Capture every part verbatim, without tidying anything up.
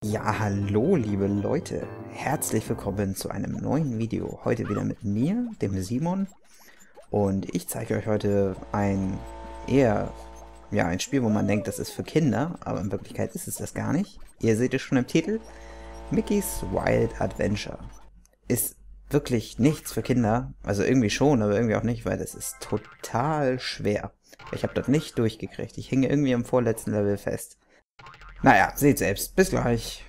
Ja, hallo liebe Leute, herzlich willkommen zu einem neuen Video. Heute wieder mit mir, dem Simon, und ich zeige euch heute ein eher, ja, ein Spiel, wo man denkt, das ist für Kinder, aber in Wirklichkeit ist es das gar nicht. Ihr seht es schon im Titel, Mickey's Wild Adventure. Ist wirklich nichts für Kinder, also irgendwie schon, aber irgendwie auch nicht, weil das ist total schwer. Ich habe das nicht durchgekriegt, ich hänge irgendwie am vorletzten Level fest. Naja, seht selbst, bis gleich.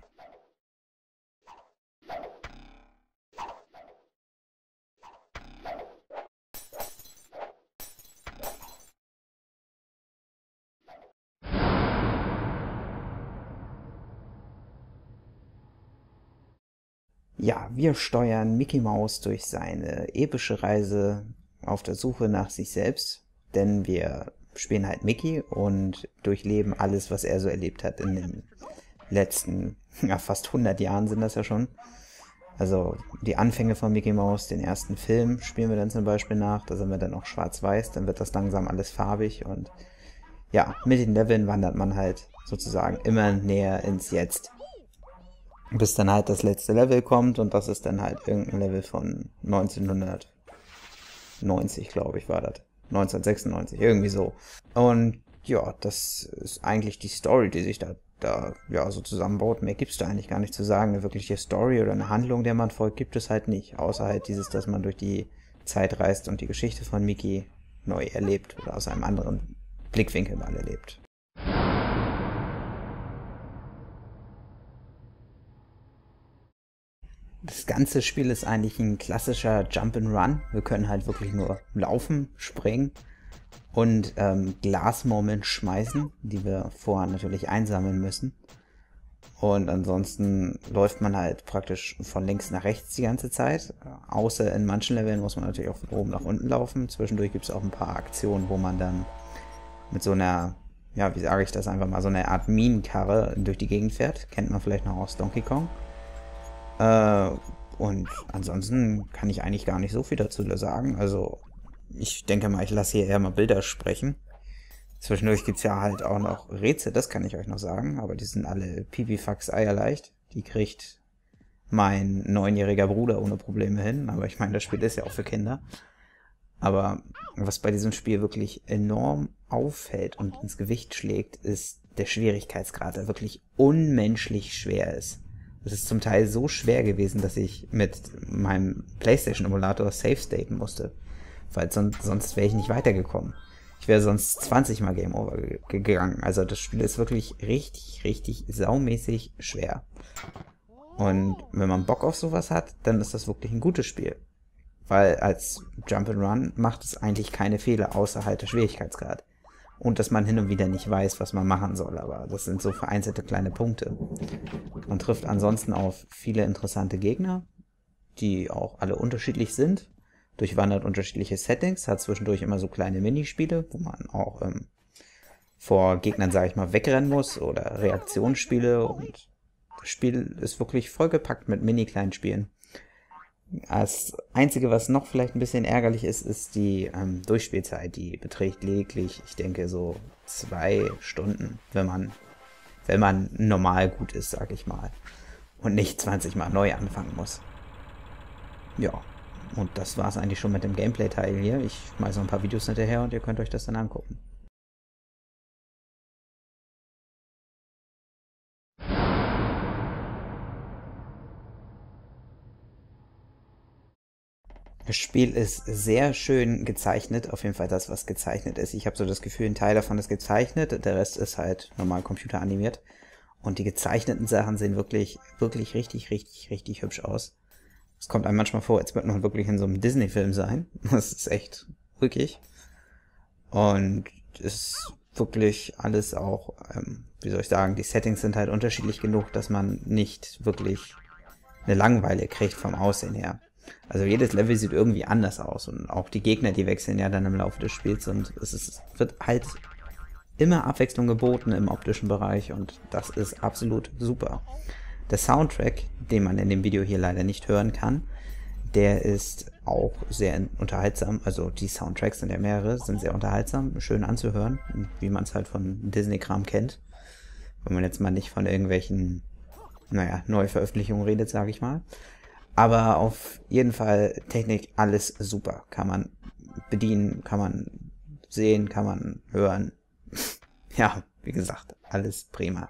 Ja, wir steuern Mickey Mouse durch seine epische Reise auf der Suche nach sich selbst, denn wir spielen halt Mickey und durchleben alles, was er so erlebt hat in den letzten, ja, fast hundert Jahren sind das ja schon. Also die Anfänge von Mickey Mouse, den ersten Film spielen wir dann zum Beispiel nach, da sind wir dann noch schwarz-weiß, dann wird das langsam alles farbig und ja, mit den Leveln wandert man halt sozusagen immer näher ins Jetzt. Bis dann halt das letzte Level kommt und das ist dann halt irgendein Level von neunzehnhundertneunzig, glaube ich, war das. neunzehnhundertsechsundneunzig, irgendwie so. Und ja, das ist eigentlich die Story, die sich da, da ja, so zusammenbaut. Mehr gibt's da eigentlich gar nicht zu sagen. Eine wirkliche Story oder eine Handlung, der man folgt, gibt es halt nicht. Außer halt dieses, dass man durch die Zeit reist und die Geschichte von Mickey neu erlebt oder aus einem anderen Blickwinkel mal erlebt. Das ganze Spiel ist eigentlich ein klassischer Jump-and-Run. Wir können halt wirklich nur laufen, springen und ähm, Glasmurmeln schmeißen, die wir vorher natürlich einsammeln müssen. Und ansonsten läuft man halt praktisch von links nach rechts die ganze Zeit. Außer in manchen Leveln muss man natürlich auch von oben nach unten laufen. Zwischendurch gibt es auch ein paar Aktionen, wo man dann mit so einer, ja, wie sage ich das einfach mal, so einer Art Minenkarre durch die Gegend fährt. Kennt man vielleicht noch aus Donkey Kong. Äh, und ansonsten kann ich eigentlich gar nicht so viel dazu sagen. Also ich denke mal, ich lasse hier eher mal Bilder sprechen. Zwischendurch gibt es ja halt auch noch Rätsel, das kann ich euch noch sagen. Aber die sind alle pipifax eierleicht. Die kriegt mein neunjähriger Bruder ohne Probleme hin. Aber ich meine, das Spiel ist ja auch für Kinder. Aber was bei diesem Spiel wirklich enorm auffällt und ins Gewicht schlägt, ist der Schwierigkeitsgrad, der wirklich unmenschlich schwer ist. Es ist zum Teil so schwer gewesen, dass ich mit meinem PlayStation-Emulator Save staten musste. Weil sonst, sonst wäre ich nicht weitergekommen. Ich wäre sonst zwanzig Mal Game Over gegangen. Also das Spiel ist wirklich richtig, richtig saumäßig schwer. Und wenn man Bock auf sowas hat, dann ist das wirklich ein gutes Spiel. Weil als Jump'n'Run macht es eigentlich keine Fehler, außer halt der Schwierigkeitsgrad. Und dass man hin und wieder nicht weiß, was man machen soll, aber das sind so vereinzelte kleine Punkte. Man trifft ansonsten auf viele interessante Gegner, die auch alle unterschiedlich sind, durchwandert unterschiedliche Settings, hat zwischendurch immer so kleine Minispiele, wo man auch ähm, vor Gegnern, sage ich mal, wegrennen muss oder Reaktionsspiele, und das Spiel ist wirklich vollgepackt mit mini-kleinen Spielen. Das Einzige, was noch vielleicht ein bisschen ärgerlich ist, ist die ähm, Durchspielzeit. Die beträgt lediglich, ich denke, so zwei Stunden, wenn man, wenn man normal gut ist, sag ich mal. Und nicht zwanzig Mal neu anfangen muss. Ja, und das war es eigentlich schon mit dem Gameplay-Teil hier. Ich schmeiße noch ein paar Videos hinterher und ihr könnt euch das dann angucken. Das Spiel ist sehr schön gezeichnet, auf jeden Fall das, was gezeichnet ist. Ich habe so das Gefühl, ein Teil davon ist gezeichnet, der Rest ist halt normal computeranimiert. Und die gezeichneten Sachen sehen wirklich, wirklich richtig, richtig, richtig hübsch aus. Es kommt einem manchmal vor, als würde man wirklich in so einem Disney-Film sein. Das ist echt wirklich. Und es ist wirklich alles auch, ähm, wie soll ich sagen, die Settings sind halt unterschiedlich genug, dass man nicht wirklich eine Langeweile kriegt vom Aussehen her. Also jedes Level sieht irgendwie anders aus und auch die Gegner, die wechseln ja dann im Laufe des Spiels und es ist, wird halt immer Abwechslung geboten im optischen Bereich und das ist absolut super. Der Soundtrack, den man in dem Video hier leider nicht hören kann, der ist auch sehr unterhaltsam, also die Soundtracks sind ja mehrere, sind sehr unterhaltsam, schön anzuhören, wie man es halt von Disney-Kram kennt. Wenn man jetzt mal nicht von irgendwelchen naja, Neuveröffentlichungen redet, sage ich mal. Aber auf jeden Fall Technik, alles super. Kann man bedienen, kann man sehen, kann man hören. Ja, wie gesagt, alles prima.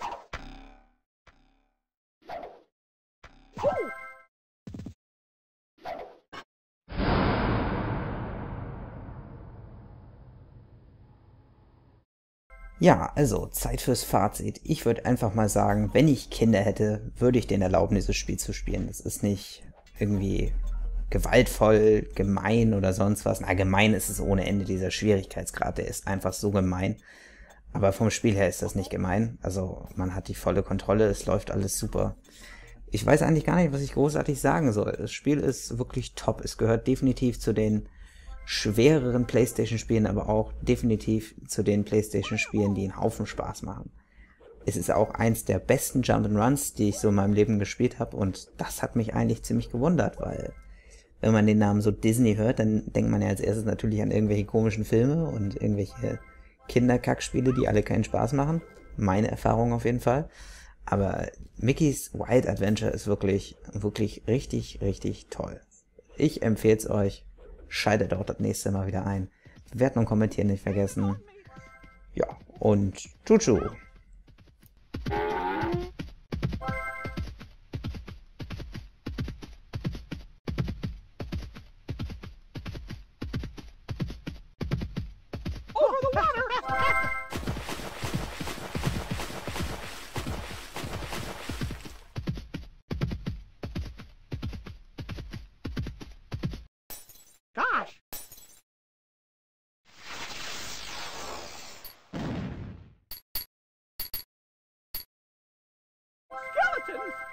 Ja, also Zeit fürs Fazit. Ich würde einfach mal sagen, wenn ich Kinder hätte, würde ich denen erlauben, dieses Spiel zu spielen. Das ist nicht irgendwie gewaltvoll, gemein oder sonst was. Na, gemein ist es ohne Ende, dieser Schwierigkeitsgrad, der ist einfach so gemein. Aber vom Spiel her ist das nicht gemein. Also man hat die volle Kontrolle, es läuft alles super. Ich weiß eigentlich gar nicht, was ich großartig sagen soll. Das Spiel ist wirklich top. Es gehört definitiv zu den schwereren PlayStation-Spielen, aber auch definitiv zu den PlayStation-Spielen, die einen Haufen Spaß machen. Es ist auch eins der besten Jump'n'Runs, die ich so in meinem Leben gespielt habe, und das hat mich eigentlich ziemlich gewundert, weil wenn man den Namen so Disney hört, dann denkt man ja als erstes natürlich an irgendwelche komischen Filme und irgendwelche Kinderkackspiele, die alle keinen Spaß machen. Meine Erfahrung auf jeden Fall. Aber Mickey's Wild Adventure ist wirklich, wirklich richtig, richtig toll. Ich empfehle es euch. Schaltet auch das nächste Mal wieder ein. Bewerten und kommentieren nicht vergessen. Ja, und tschu-tschu. Gosh! Skeletons!